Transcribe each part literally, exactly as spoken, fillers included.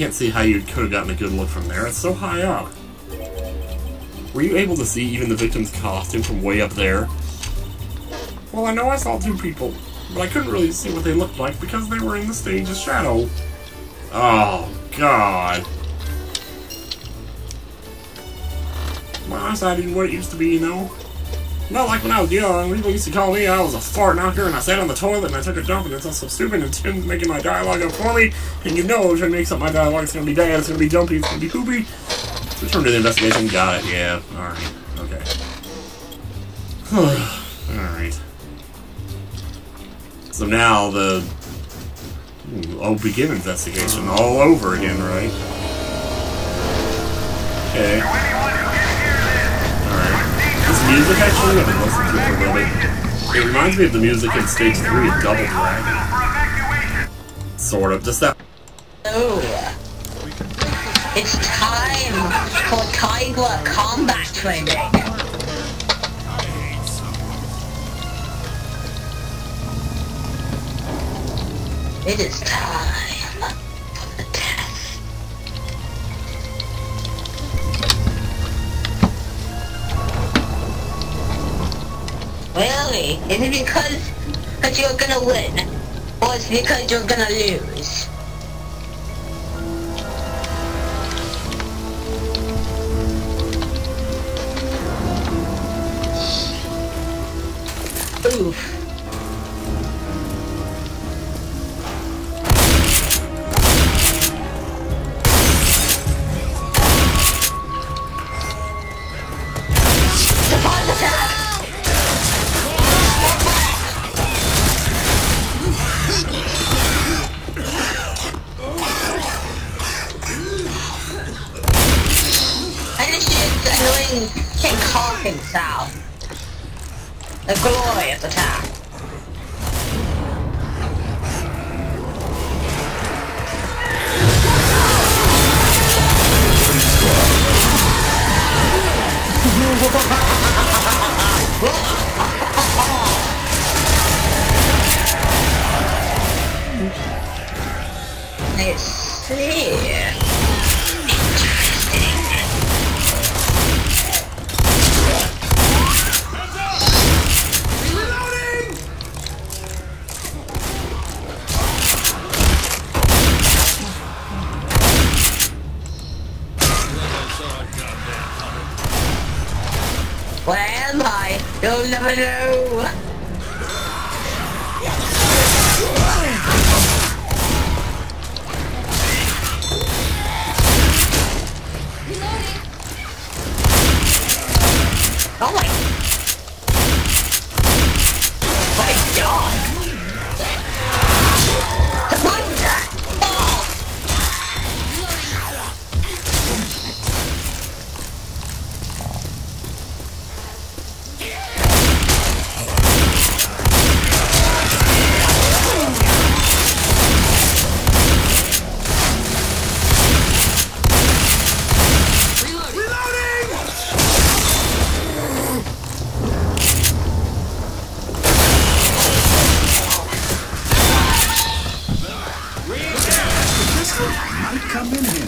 can't see how you could have gotten a good look from there. It's so high up. Were you able to see even the victim's costume from way up there? Well, I know I saw two people, but I couldn't really see what they looked like because they were in the stage's shadow. Oh, God. My eyesight isn't what it used to be, you know? Not like when I was young. People used to call me I was a fart knocker, and I sat on the toilet and I took a dump, and it's all so stupid, and Tim's making my dialogue up for me, and you know if it makes up my dialogue, it's gonna be bad, it's gonna be dumpy, it's gonna be poopy. Return to the investigation. Got it, yeah. Alright. Okay. Alright. So now the... I'll begin investigation all over again, right? Okay. Alright. This music actually, I've been listening to it for a little bit. It reminds me of the music in Stage three of Double Dragon. Sort of. Just that... Oh. It's time for Tiger combat training. It is time for the test. Really? Is it because, because you're gonna win? Or is it because you're gonna lose? Oof. Surprise attack! And this shit's annoying King Hawking sound. The glorious attack. Let's see. Where am I? You'll never know! Oh my... My God! Surprise attack! Oh! Come in here.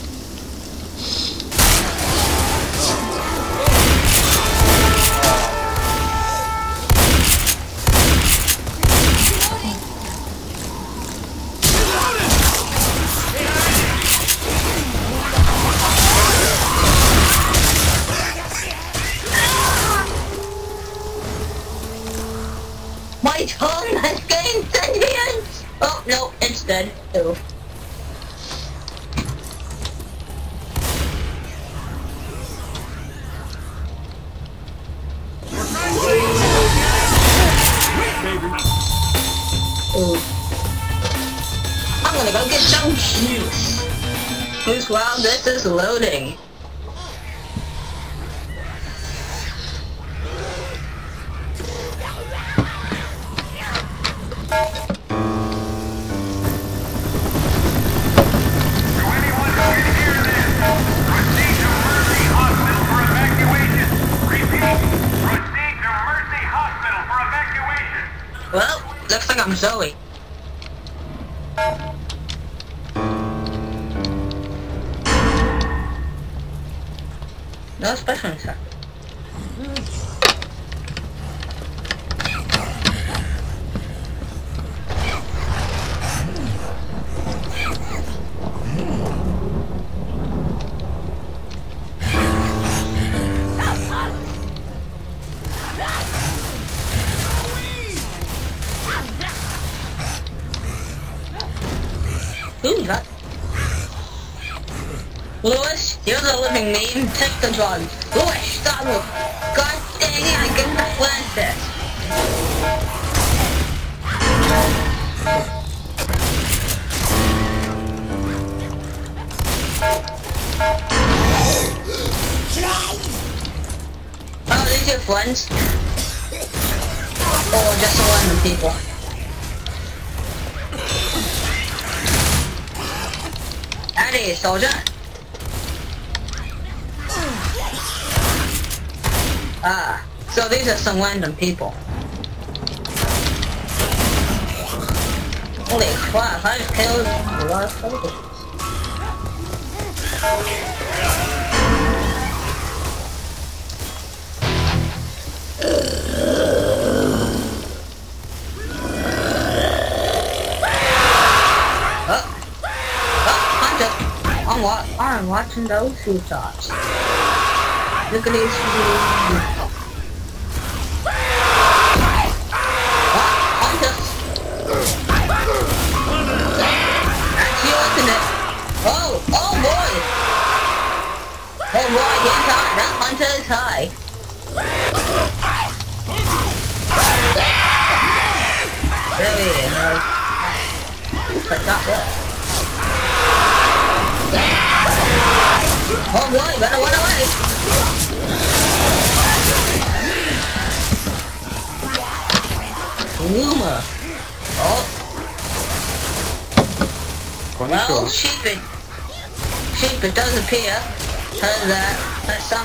My tongue has gained sentience! Oh, no, it's dead. Oh. Ooh. I'm gonna go get some juice. Because while this is loading. Well, looks like I'm Zoe. No special attack. Who's that? Lewis, you're the living meme. Take the drug. Lewis, stop it. God dang it, I get the flashback. Oh, these your friends? Or just some random people? Howdy, soldier. Ah, so these are some random people. Holy crap, I just killed a lot of soldiers. Oh, oh, Hunter, I'm, wa I'm watching those two shots. Look at these. What? Hunter! That's you, isn't it? Oh, oh boy! Oh boy, he's high. That Hunter is high. There he is. But not that. Oh boy, better run away! Luma. Oh. Well, sheep it. Sheep it does appear. Has that. Has some.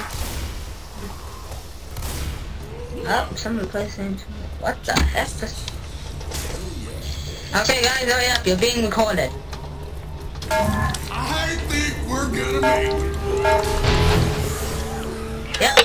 Oh, some replacing. What the heck? Okay, guys, hurry up. You're being recorded. I think we're gonna make it. Yep.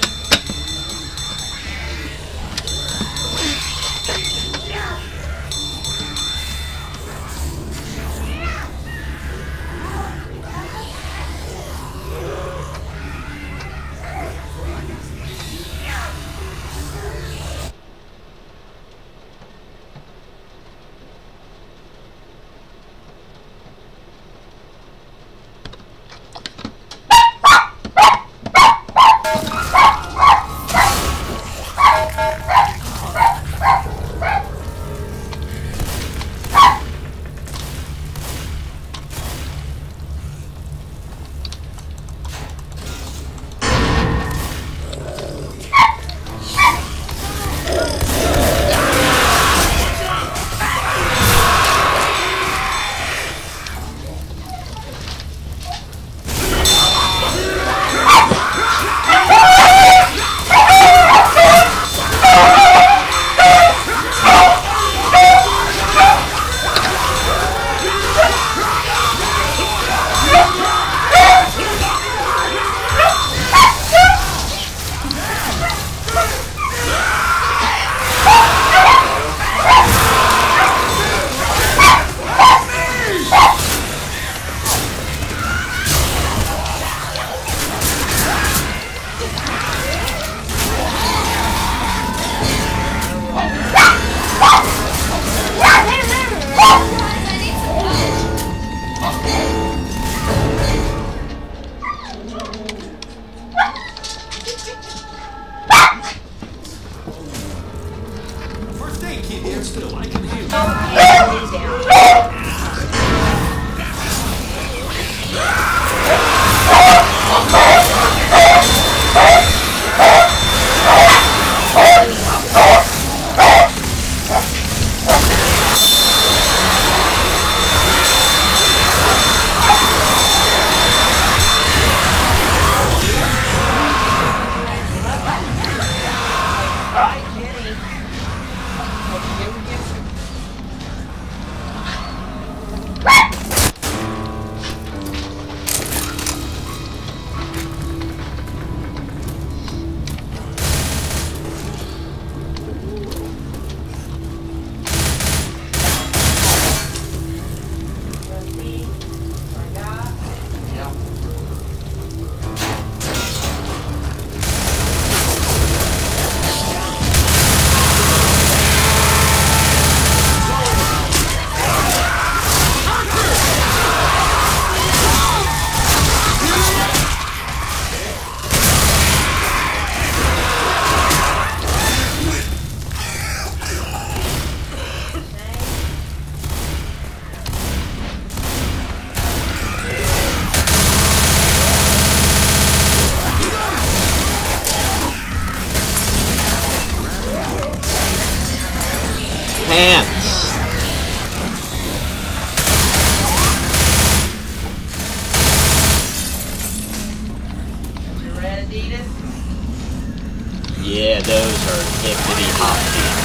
hippity hoppity.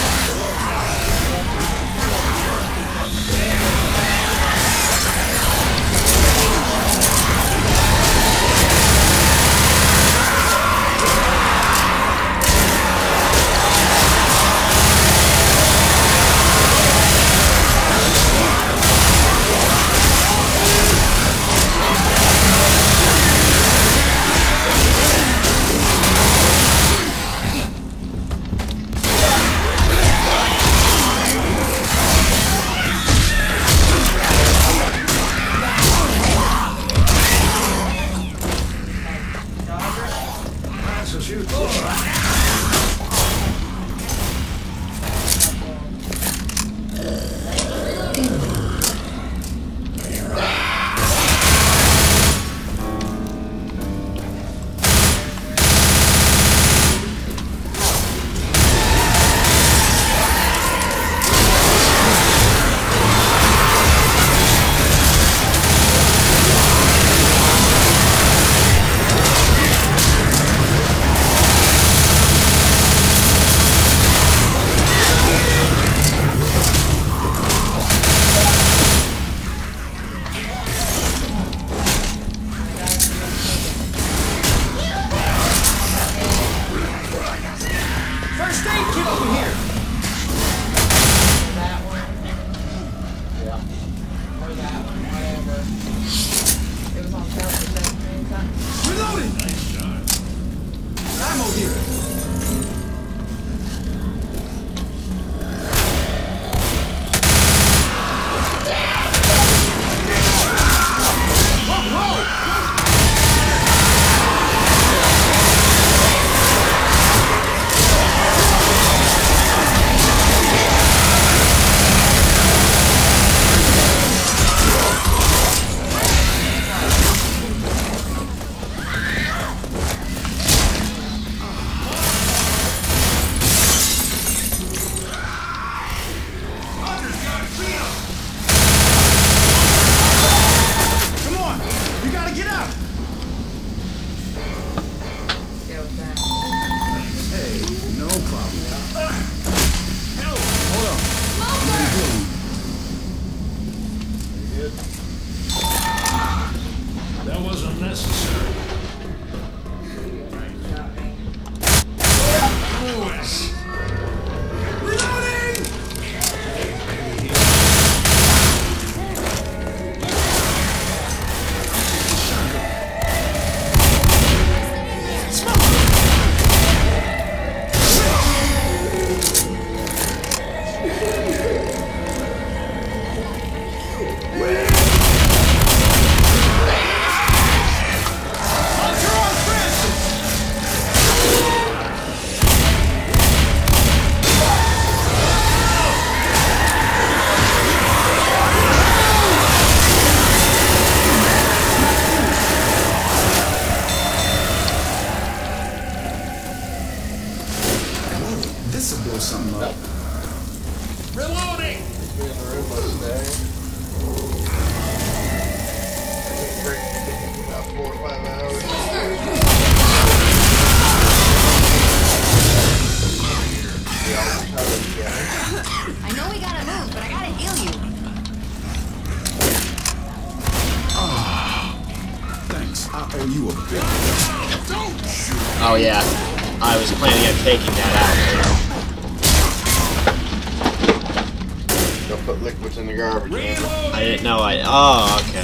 Oh yeah, I was planning on taking that Don't put liquids in the garbage. out. I didn't know I. Oh, okay.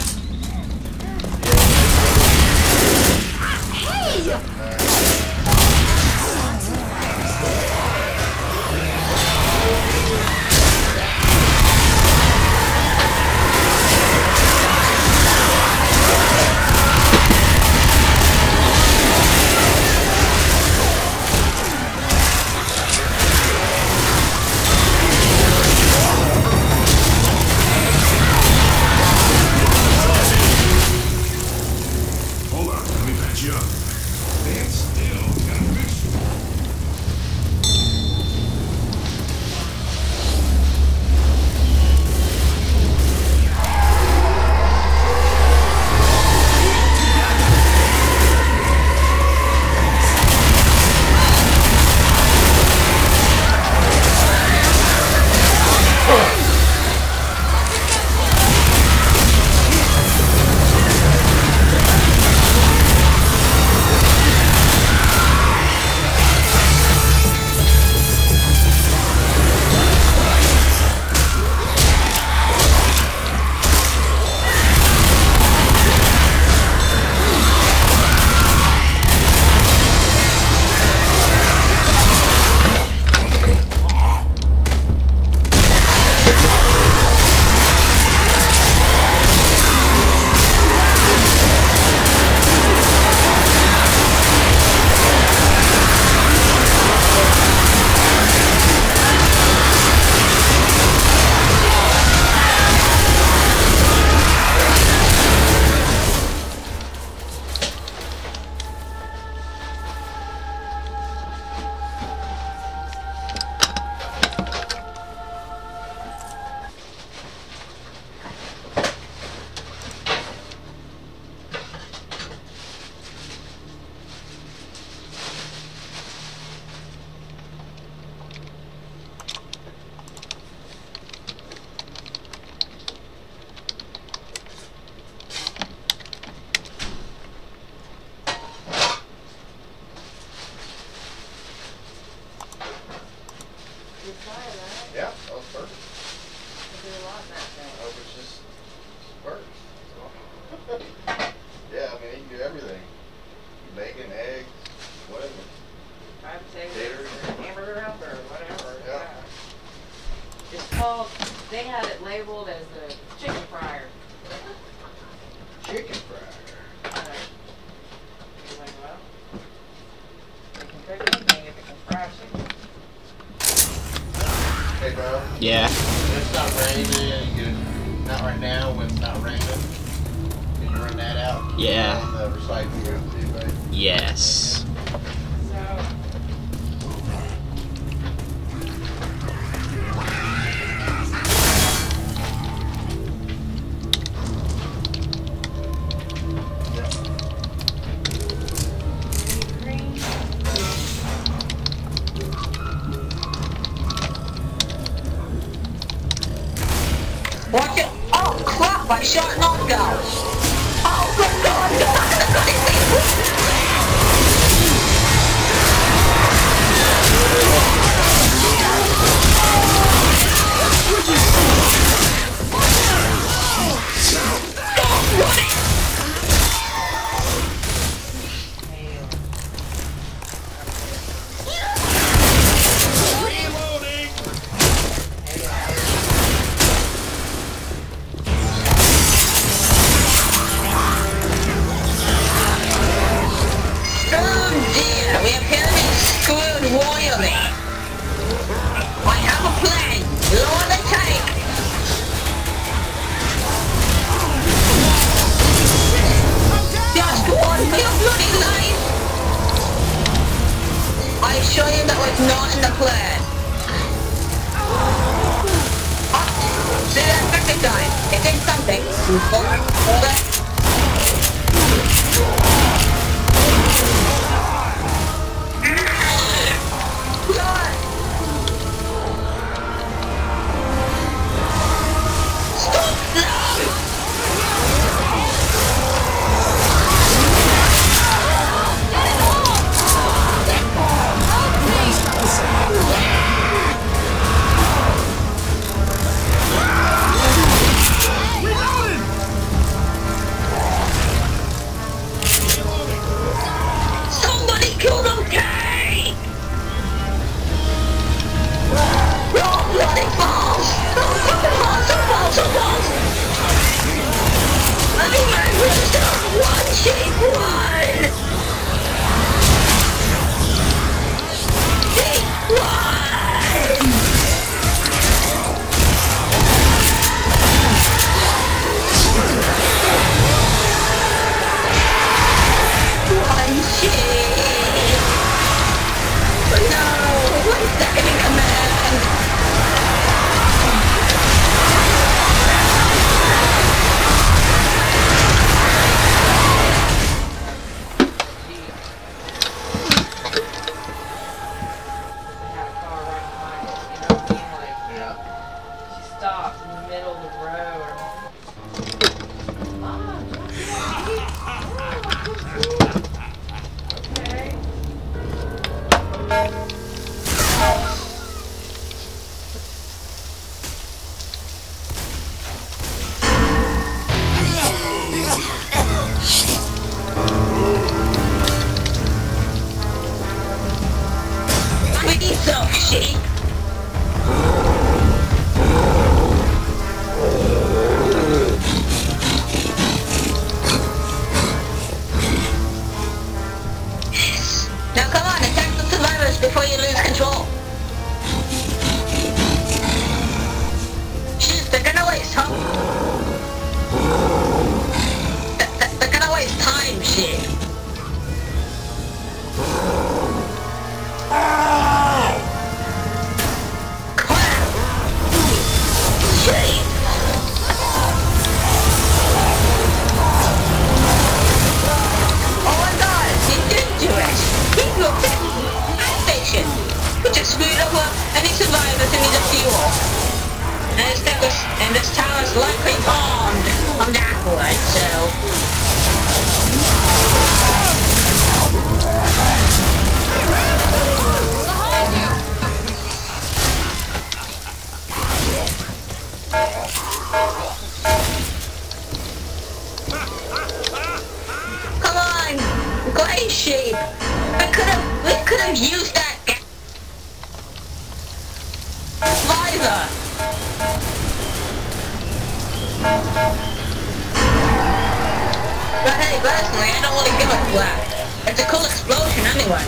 Hey, bro. Yeah. When it's not raining, you can, not right now, when it's not raining, can you run that out? Yeah. On the recycling too, right? Yes. Watch it! Oh crap! I shot an off guy! Oh good god! Show you that was not in the plan. Oh, see that perfect time. It did something. Hold it. Stop now! But hey, personally, I don't really give a crap. It's a cool explosion anyway.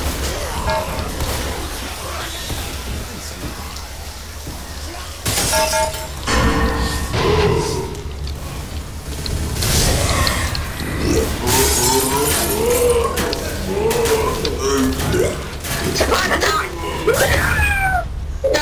Spider dog! No!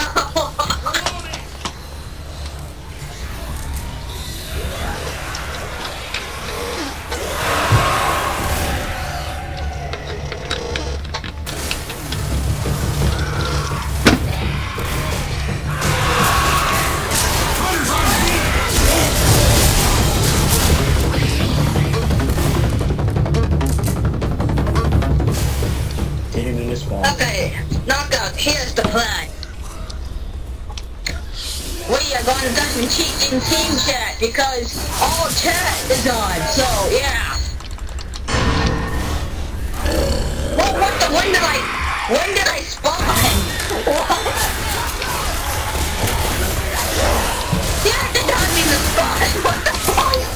Okay, knockout, here's the plan. We are going to do some cheating team chat because all chat is on, so yeah. What, what the, when did I, when did I spawn? What? Yeah, they got me the spawn, what the fuck?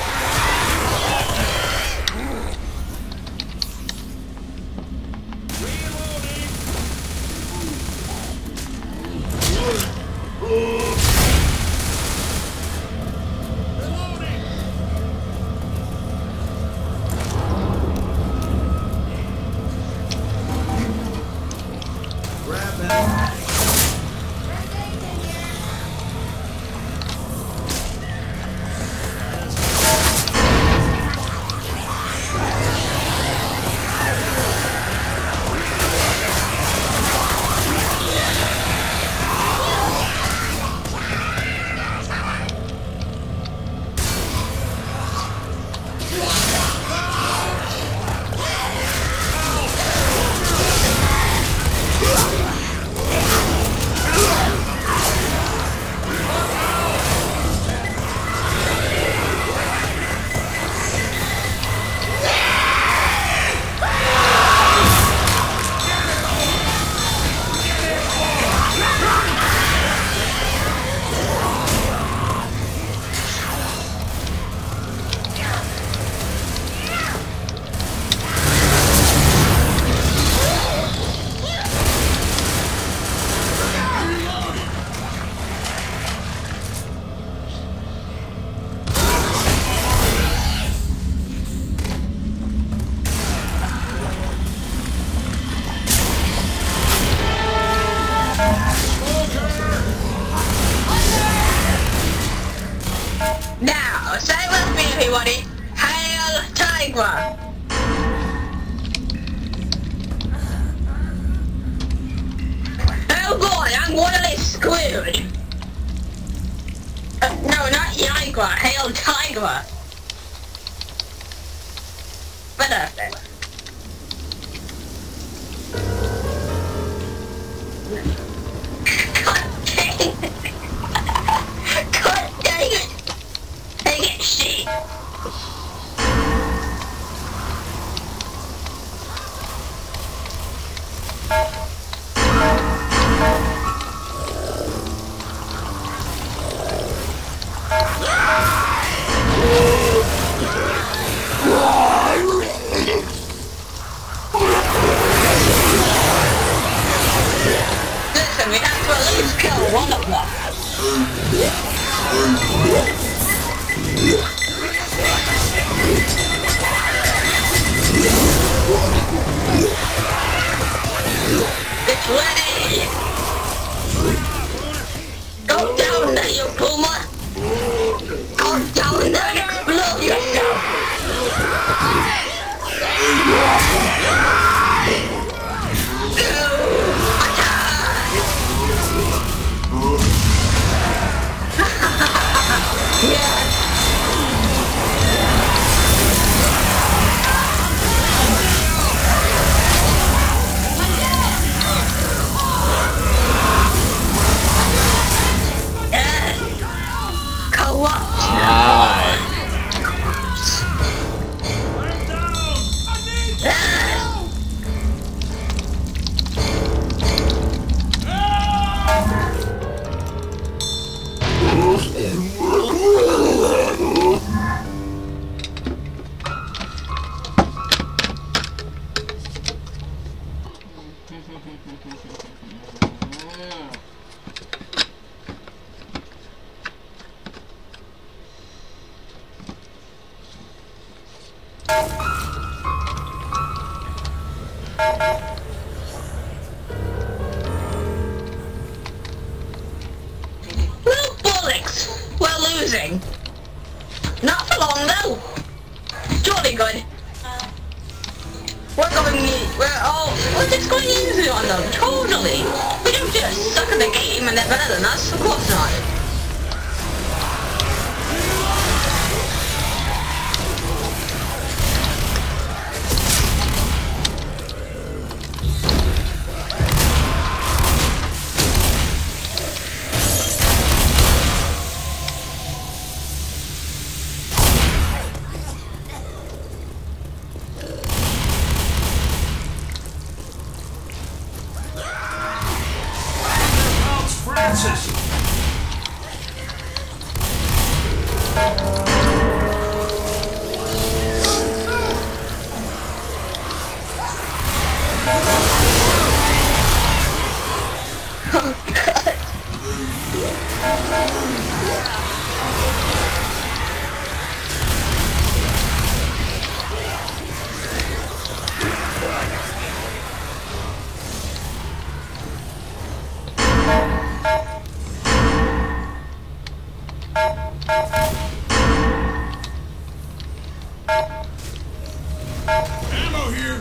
Now, say with me everybody, Hail Tiger! Oh boy, I'm really screwed! Uh, no, not Tiger, Hail Tiger! Perfect. God dang it! God dang it! Dang it, shit! Listen, we have to at least kill one of them. It's ready! Go down there, you Puma! Go down there and explode yourself! Yeah! Well, bollocks! We're losing. Not for long, though. Jolly good. We're going, we're all, we're just going easy on them, totally. We don't just suck at the game and they're better than us, of course not. Francis! Ammo here!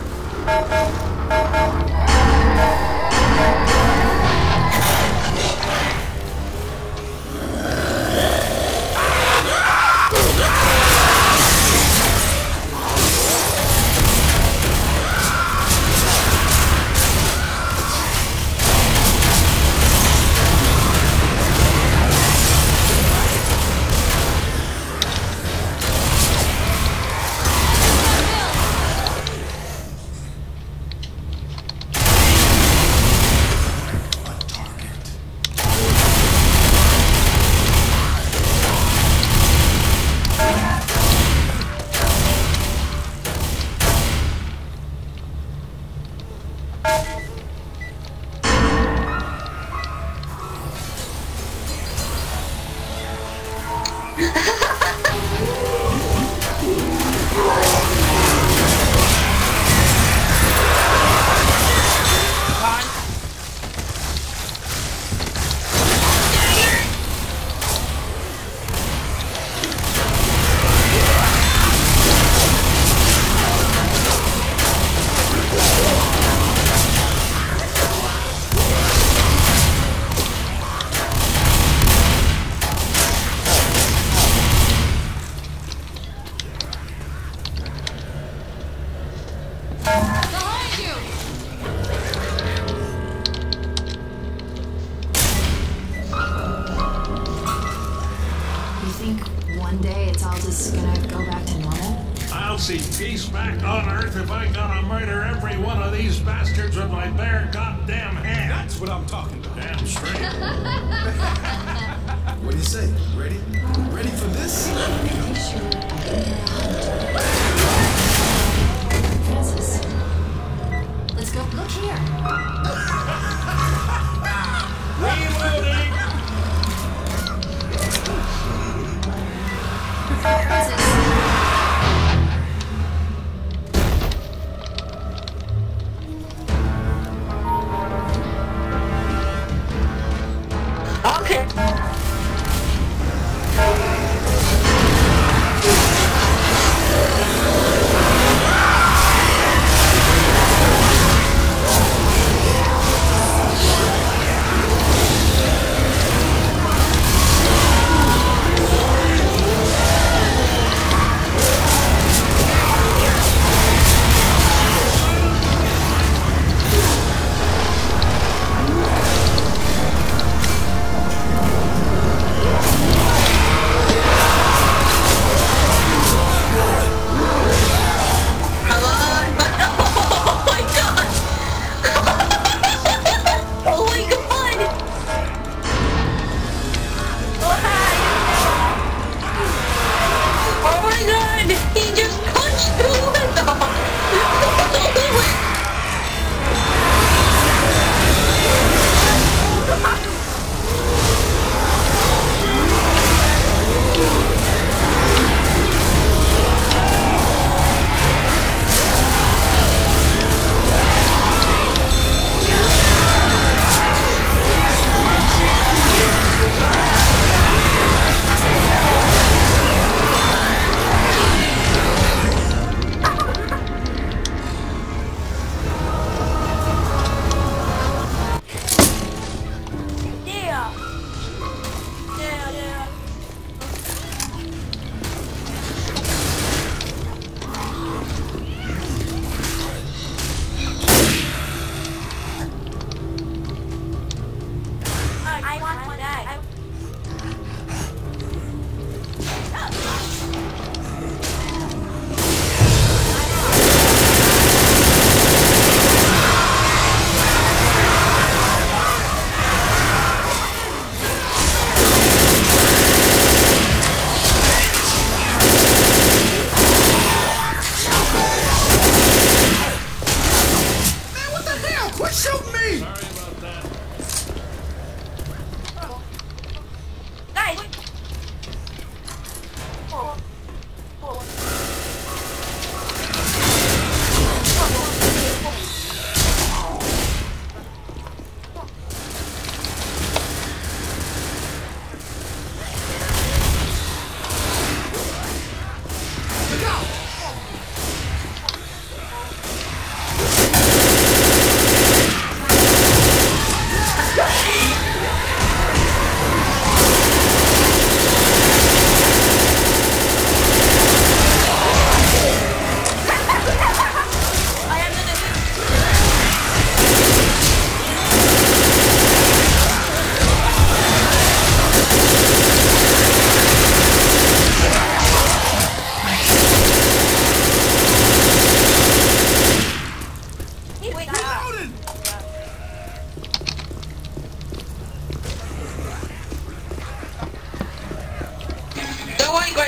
I'll see peace back on Earth if I gotta murder every one of these bastards with my bare goddamn hand. That's what I'm talking about. Damn straight. What do you say? Ready? Ready for this? Francis, let's go. Look here. Reloading! Francis. Okay.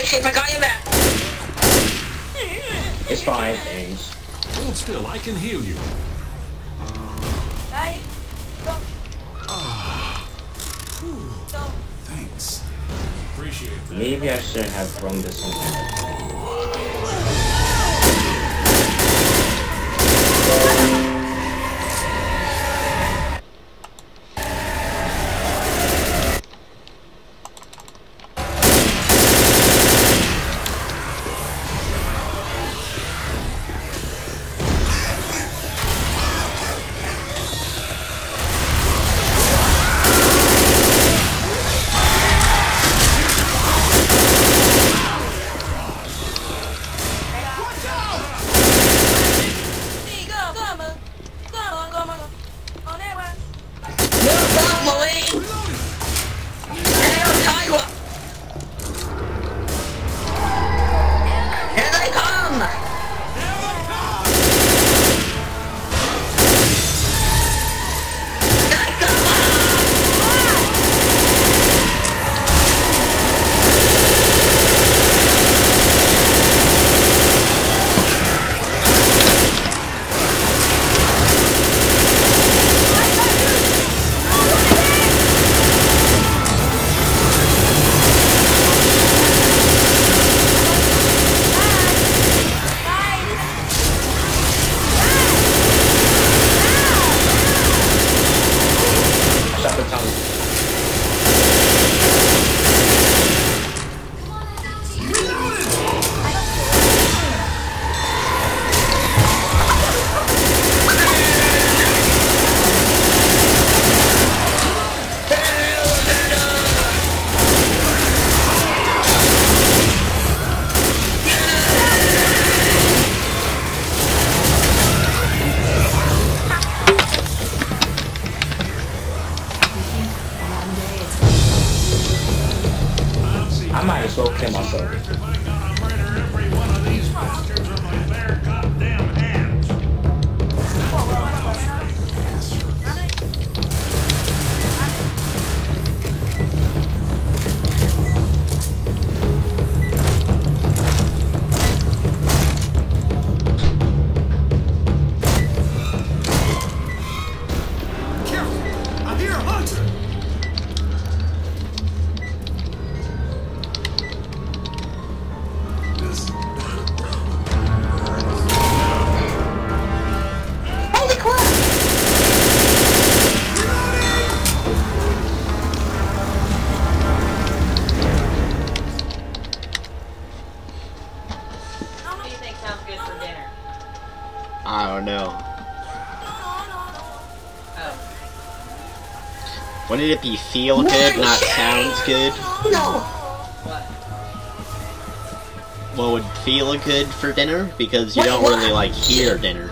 Shape, I got you back. It's fine, thanks. Hold still, I can heal you. Hey, go. Thanks. Appreciate that. Maybe I shouldn't have thrown this one. I might as well kill myself. I don't know. Wouldn't it be feel good, not sounds good? No. What would feel good for dinner? Because you don't really like hear dinner.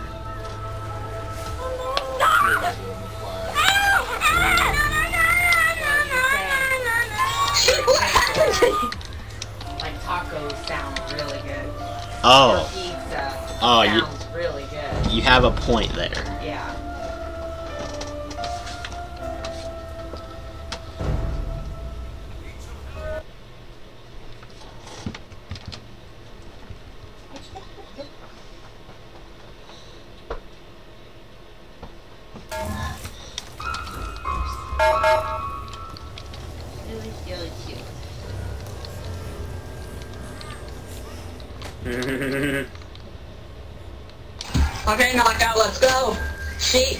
Like tacos sound really good. Oh. Pizza Oh, you. sounds really good. You have a point there. Yeah. Really, really cute. Okay, knockout, let's go. See.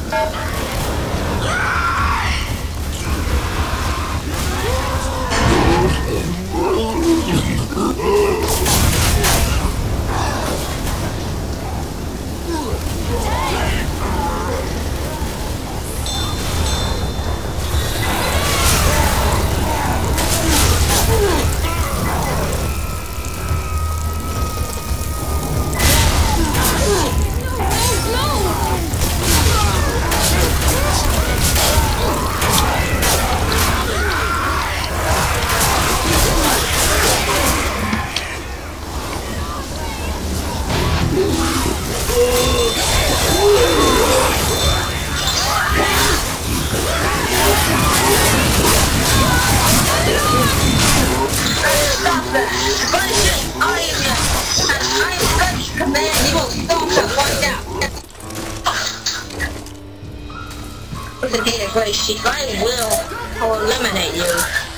If I will, I will eliminate you.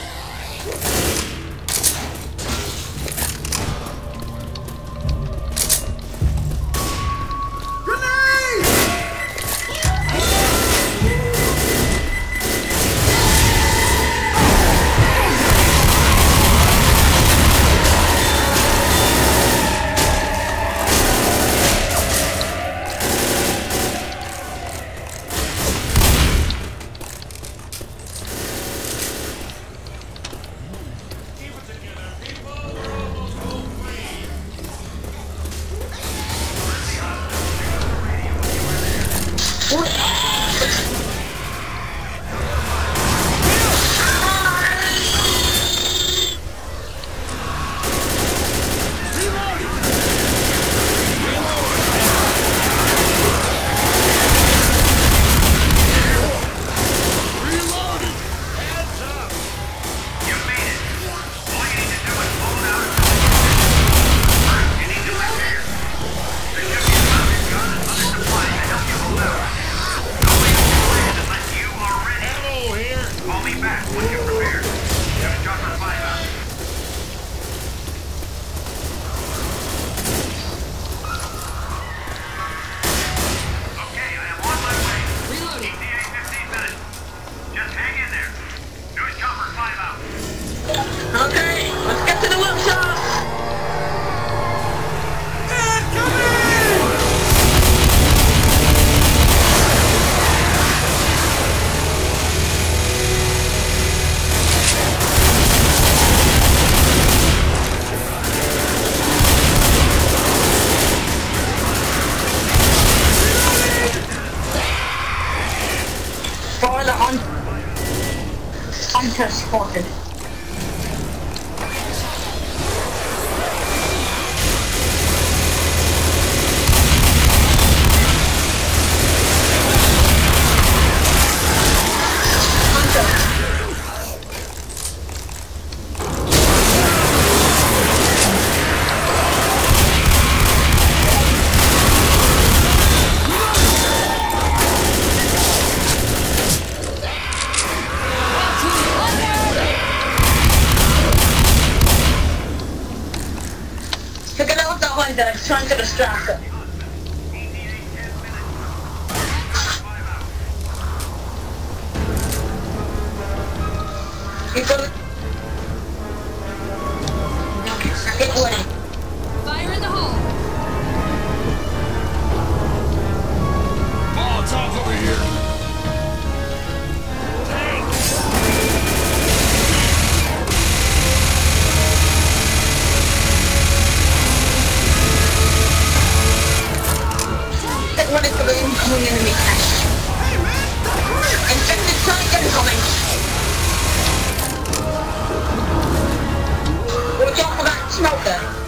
Hunter spotted. That I'm trying to distract her. You're gonna get away. Fire in the hole. Molotov over here. What is the incoming enemy cache? Infected target incoming! Watch out for that smoker!